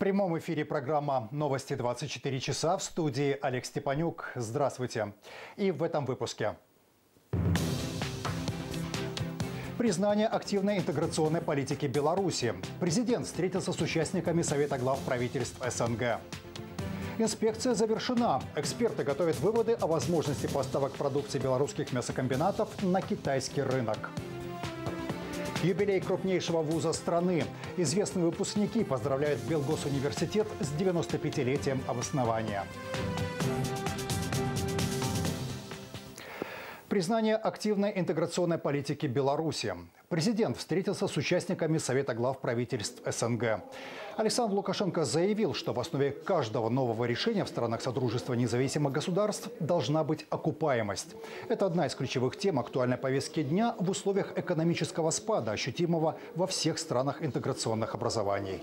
прямом эфире программа «Новости 24 часа», в студии Олег Степанюк. Здравствуйте. И в этом выпуске. Признание активной интеграционной политики Беларуси. Президент встретился с участниками Совета глав правительств СНГ. Инспекция завершена. Эксперты готовят выводы о возможности поставок продукции белорусских мясокомбинатов на китайский рынок. Юбилей крупнейшего вуза страны. Известные выпускники поздравляют Белгосуниверситет с 95-летием основания. Признание активной интеграционной политики Беларуси. Президент встретился с участниками Совета глав правительств СНГ. Александр Лукашенко заявил, что в основе каждого нового решения в странах Содружества независимых государств должна быть окупаемость. Это одна из ключевых тем актуальной повестки дня в условиях экономического спада, ощутимого во всех странах интеграционных образований.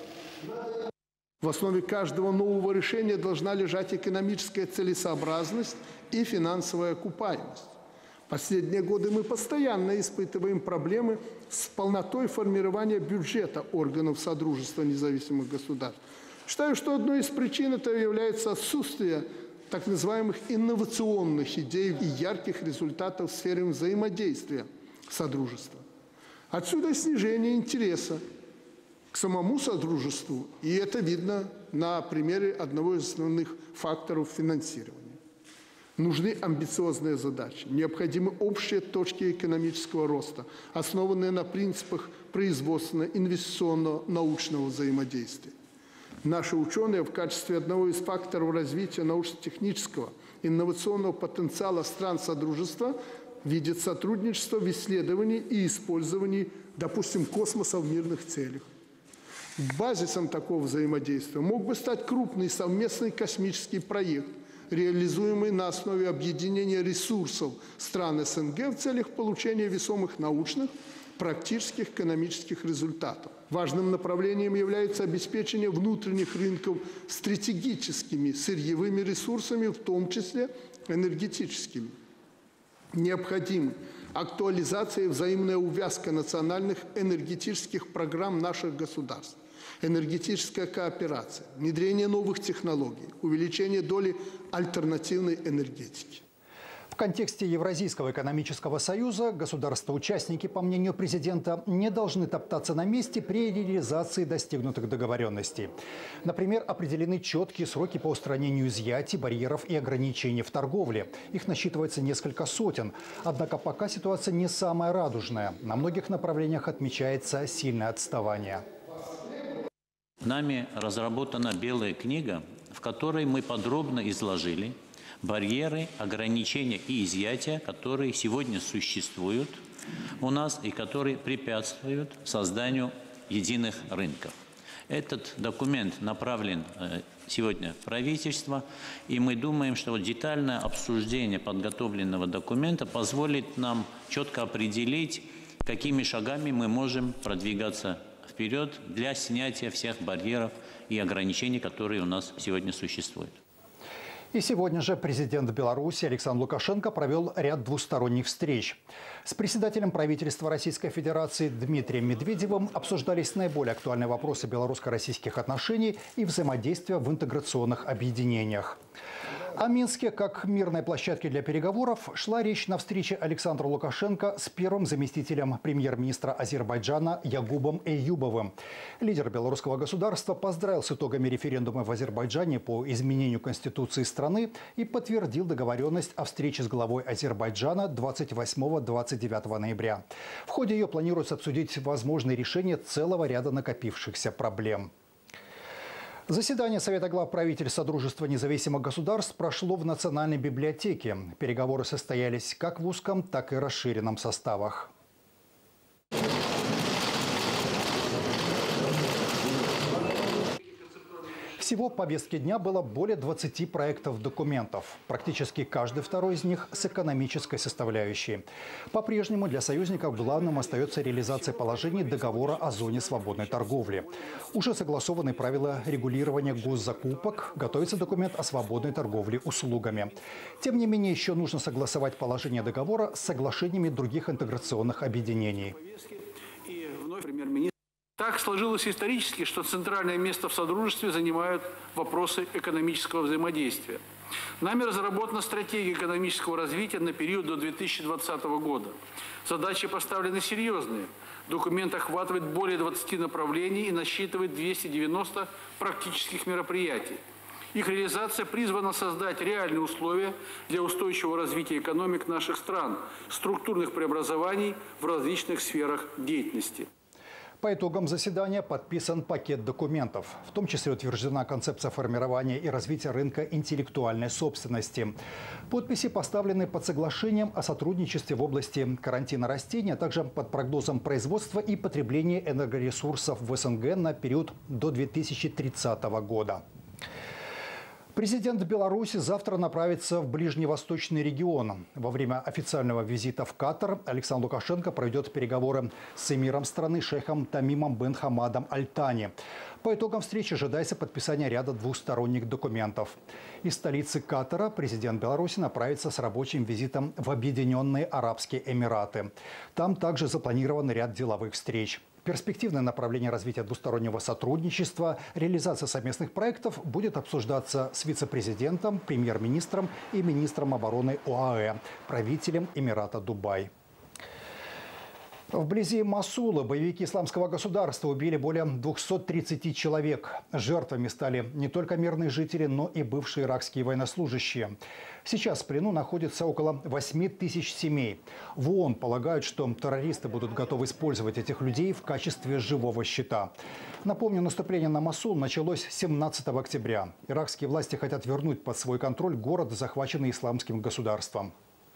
В основе каждого нового решения должна лежать экономическая целесообразность и финансовая окупаемость. Последние годы мы постоянно испытываем проблемы с полнотой формирования бюджета органов Содружества независимых государств. Считаю, что одной из причин это является отсутствие так называемых инновационных идей и ярких результатов в сфере взаимодействия Содружества. Отсюда снижение интереса к самому Содружеству, и это видно на примере одного из основных факторов финансирования. Нужны амбициозные задачи, необходимы общие точки экономического роста, основанные на принципах производственно-инвестиционного научного взаимодействия. Наши ученые в качестве одного из факторов развития научно-технического инновационного потенциала стран Содружества видят сотрудничество в исследовании и использовании, допустим, космоса в мирных целях. Базисом такого взаимодействия мог бы стать крупный совместный космический проект, реализуемый на основе объединения ресурсов стран СНГ в целях получения весомых научных, практических, экономических результатов. Важным направлением является обеспечение внутренних рынков стратегическими сырьевыми ресурсами, в том числе энергетическими. Необходима актуализация и взаимная увязка национальных энергетических программ наших государств. Энергетическая кооперация, внедрение новых технологий, увеличение доли альтернативной энергетики. В контексте Евразийского экономического союза государства-участники, по мнению президента, не должны топтаться на месте при реализации достигнутых договоренностей. Например, определены четкие сроки по устранению изъятий, барьеров и ограничений в торговле. Их насчитывается несколько сотен. Однако пока ситуация не самая радужная. На многих направлениях отмечается сильное отставание. Нами разработана белая книга, в которой мы подробно изложили барьеры, ограничения и изъятия, которые сегодня существуют у нас и которые препятствуют созданию единых рынков. Этот документ направлен сегодня в правительство, и мы думаем, что детальное обсуждение подготовленного документа позволит нам четко определить, какими шагами мы можем продвигаться вперед для снятия всех барьеров и ограничений, которые у нас сегодня существуют. И сегодня же президент Беларуси Александр Лукашенко провел ряд двусторонних встреч. С председателем правительства Российской Федерации Дмитрием Медведевым обсуждались наиболее актуальные вопросы белорусско-российских отношений и взаимодействия в интеграционных объединениях. О Минске как мирной площадке для переговоров шла речь на встрече Александра Лукашенко с первым заместителем премьер-министра Азербайджана Ягубом Эюбовым. Лидер белорусского государства поздравил с итогами референдума в Азербайджане по изменению конституции страны и подтвердил договоренность о встрече с главой Азербайджана 28-29 ноября. В ходе ее планируется обсудить возможные решения целого ряда накопившихся проблем. Заседание Совета глав правительств Содружества независимых государств прошло в Национальной библиотеке. Переговоры состоялись как в узком, так и расширенном составах. Всего в повестке дня было более 20 проектов документов. Практически каждый второй из них с экономической составляющей. По-прежнему для союзников главным остается реализация положений договора о зоне свободной торговли. Уже согласованы правила регулирования госзакупок, готовится документ о свободной торговле услугами. Тем не менее, еще нужно согласовать положение договора с соглашениями других интеграционных объединений. Так сложилось исторически, что центральное место в Содружестве занимают вопросы экономического взаимодействия. Нами разработана стратегия экономического развития на период до 2020 года. Задачи поставлены серьезные. Документ охватывает более 20 направлений и насчитывает 290 практических мероприятий. Их реализация призвана создать реальные условия для устойчивого развития экономик наших стран, структурных преобразований в различных сферах деятельности. По итогам заседания подписан пакет документов. В том числе утверждена концепция формирования и развития рынка интеллектуальной собственности. Подписи поставлены под соглашением о сотрудничестве в области карантина растений, а также под прогнозом производства и потребления энергоресурсов в СНГ на период до 2030 года. Президент Беларуси завтра направится в ближневосточный регион. Во время официального визита в Катар Александр Лукашенко проведет переговоры с эмиром страны шейхом Тамимом бен Хамадом Аль-Тани. По итогам встречи ожидается подписание ряда двусторонних документов. Из столицы Катара президент Беларуси направится с рабочим визитом в Объединенные Арабские Эмираты. Там также запланирован ряд деловых встреч. Перспективное направление развития двустороннего сотрудничества, реализация совместных проектов будет обсуждаться с вице-президентом, премьер-министром и министром обороны ОАЭ, правителем Эмирата Дубай. Вблизи Мосула боевики исламского государства убили более 230 человек. Жертвами стали не только мирные жители, но и бывшие иракские военнослужащие. Сейчас в плену находится около 8 тысяч семей. В ООН полагают, что террористы будут готовы использовать этих людей в качестве живого щита. Напомню, наступление на Мосул началось 17 октября. Иракские власти хотят вернуть под свой контроль город, захваченный исламским государством.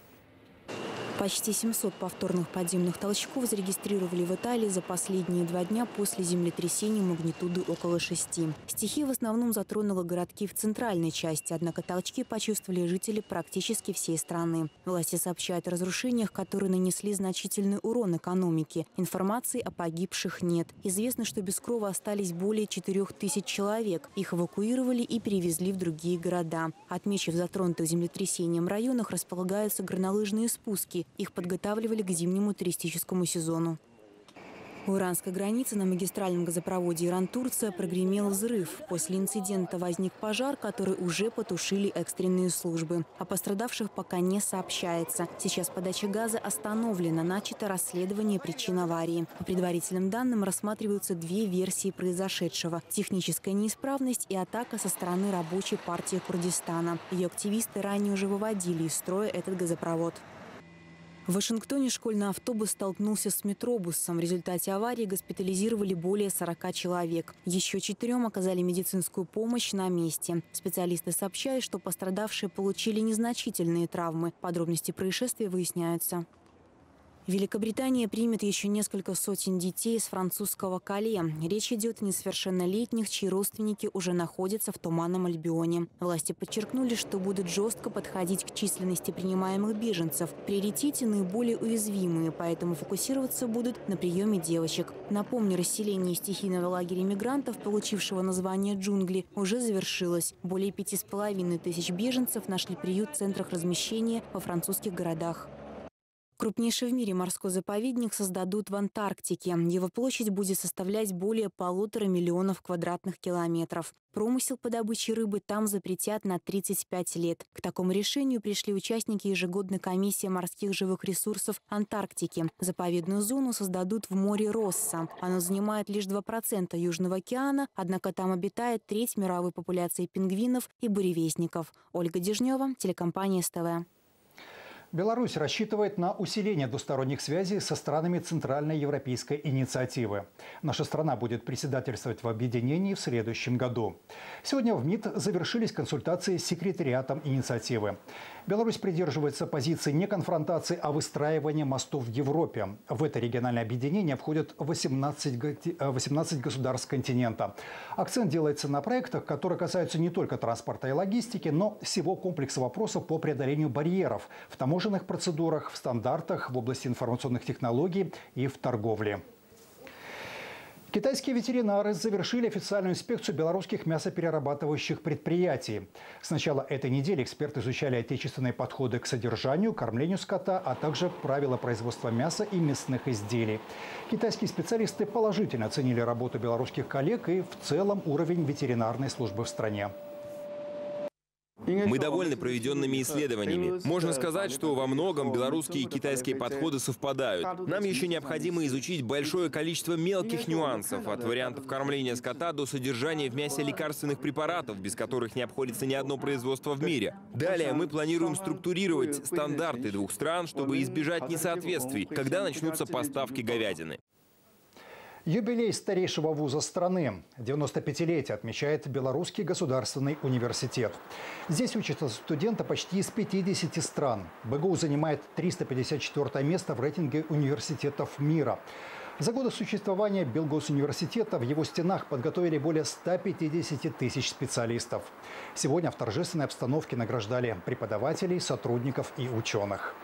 Почти 700 повторных подземных толчков зарегистрировали в Италии за последние 2 дня после землетрясения магнитуды около 6. Стихия в основном затронула городки в центральной части, однако толчки почувствовали жители практически всей страны. Власти сообщают о разрушениях, которые нанесли значительный урон экономике. Информации о погибших нет. Известно, что без крова остались более 4000 человек. Их эвакуировали и перевезли в другие города. Отмечив в затронутых землетрясением районах располагаются горнолыжные спуски. Их подготавливали к зимнему туристическому сезону. У иранской границы на магистральном газопроводе Иран-Турция прогремел взрыв. После инцидента возник пожар, который уже потушили экстренные службы. О пострадавших пока не сообщается. Сейчас подача газа остановлена, начато расследование причин аварии. По предварительным данным рассматриваются 2 версии произошедшего. Техническая неисправность и атака со стороны рабочей партии Курдистана. Ее активисты ранее уже выводили из строя этот газопровод. В Вашингтоне школьный автобус столкнулся с метробусом. В результате аварии госпитализировали более 40 человек. Еще 4 оказали медицинскую помощь на месте. Специалисты сообщают, что пострадавшие получили незначительные травмы. Подробности происшествия выясняются. Великобритания примет еще несколько сотен детей из французского Кале. Речь идет о несовершеннолетних, чьи родственники уже находятся в Туманном Альбионе. Власти подчеркнули, что будут жестко подходить к численности принимаемых беженцев. В приоритете наиболее уязвимые, поэтому фокусироваться будут на приеме девочек. Напомню, расселение стихийного лагеря мигрантов, получившего название «Джунгли», уже завершилось. Более 5500 беженцев нашли приют в центрах размещения во французских городах. Крупнейший в мире морской заповедник создадут в Антарктике. Его площадь будет составлять более 1,5 миллиона квадратных километров. Промысел по добыче рыбы там запретят на 35 лет. К такому решению пришли участники ежегодной комиссии морских живых ресурсов Антарктики. Заповедную зону создадут в море Росса. Оно занимает лишь 2% Южного океана, однако там обитает треть мировой популяции пингвинов и буревестников. Ольга Дежнева, телекомпания СТВ. Беларусь рассчитывает на усиление двусторонних связей со странами Центральной европейской инициативы. Наша страна будет председательствовать в объединении в следующем году. Сегодня в МИД завершились консультации с секретариатом инициативы. Беларусь придерживается позиции не конфронтации, а выстраивания мостов в Европе. В это региональное объединение входят 18 государств континента. Акцент делается на проектах, которые касаются не только транспорта и логистики, но всего комплекса вопросов по преодолению барьеров в таможенных процедурах, в стандартах, в области информационных технологий и в торговле. Китайские ветеринары завершили официальную инспекцию белорусских мясоперерабатывающих предприятий. С начала этой недели эксперты изучали отечественные подходы к содержанию, кормлению скота, а также правила производства мяса и мясных изделий. Китайские специалисты положительно оценили работу белорусских коллег и в целом уровень ветеринарной службы в стране. Мы довольны проведенными исследованиями. Можно сказать, что во многом белорусские и китайские подходы совпадают. Нам еще необходимо изучить большое количество мелких нюансов, от вариантов кормления скота до содержания в мясе лекарственных препаратов, без которых не обходится ни одно производство в мире. Далее мы планируем структурировать стандарты двух стран, чтобы избежать несоответствий, когда начнутся поставки говядины. Юбилей старейшего вуза страны. 95-летие отмечает Белорусский государственный университет. Здесь учатся студенты почти из 50 стран. БГУ занимает 354 место в рейтинге университетов мира. За годы существования Белгосуниверситета в его стенах подготовили более 150 тысяч специалистов. Сегодня в торжественной обстановке награждали преподавателей, сотрудников и ученых.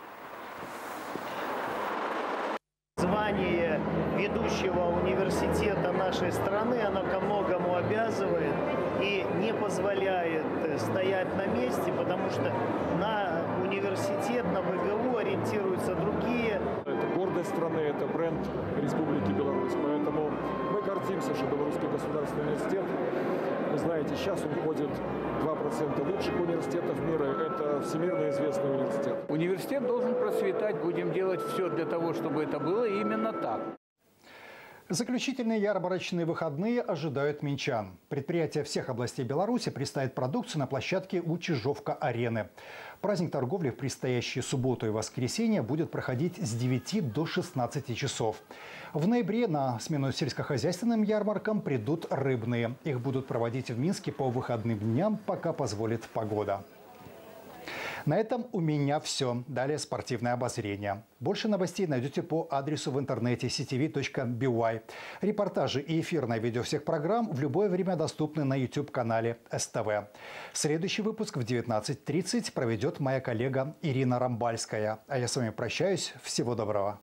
Звание ведущего университета нашей страны, оно ко многому обязывает и не позволяет стоять на месте, потому что на университет, на БГУ ориентируются другие. Это гордость страны, это бренд Республики Беларусь. Поэтому мы гордимся, что Белорусский государственный университет, вы знаете, сейчас он входит в 2% лучших университетов мира. Это всемирно известный университет. Университет должен процветать, будем делать все для того, чтобы это было именно так. Заключительные ярмарочные выходные ожидают минчан. Предприятия всех областей Беларуси представят продукцию на площадке у Чижовка-арены. Праздник торговли в предстоящие субботу и воскресенье будет проходить с 9 до 16 часов. В ноябре на смену сельскохозяйственным ярмаркам придут рыбные. Их будут проводить в Минске по выходным дням, пока позволит погода. На этом у меня все. Далее спортивное обозрение. Больше новостей найдете по адресу в интернете ctv.by. Репортажи и эфирное видео всех программ в любое время доступны на YouTube-канале СТВ. Следующий выпуск в 19:30 проведет моя коллега Ирина Рамбальская. А я с вами прощаюсь. Всего доброго.